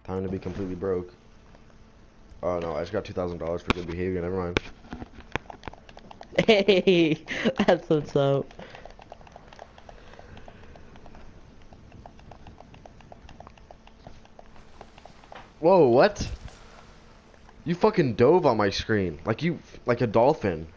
Time to be completely broke. Oh no, I just got $2,000 for good behavior. Never mind. Hey, that's what's up. Whoa, what? You fucking dove on my screen like a dolphin.